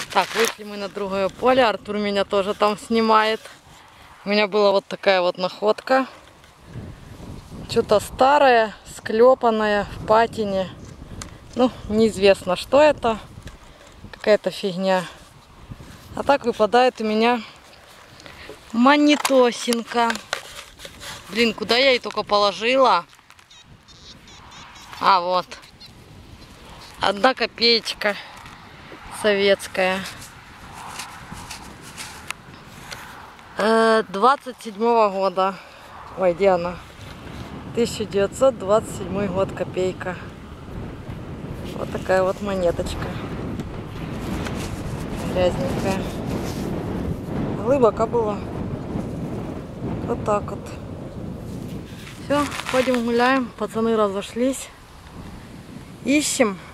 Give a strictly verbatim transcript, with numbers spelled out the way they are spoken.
Так, вышли мы на другое поле. Артур меня тоже там снимает. У меня была вот такая вот находка. Что-то старое, склепанное в патине. Ну, неизвестно, что это. Какая-то фигня. А так выпадает у меня монетосинка. Блин, куда я ее только положила? А, вот. Одна копеечка советская. двадцать седьмого года. Ой, где она? тысяча девятьсот двадцать седьмой год, копейка. Вот такая вот монеточка. Грязненькая. Глубоко было. Вот так вот. Все, ходим гуляем. Пацаны разошлись. Ищем.